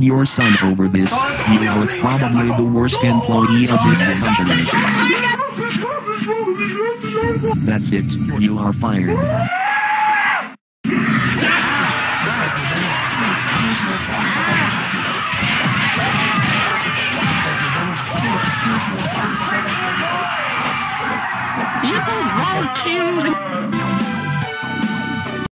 fired your son over this. You are probably the worst employee of this company. That's it, you are fired. People won't kill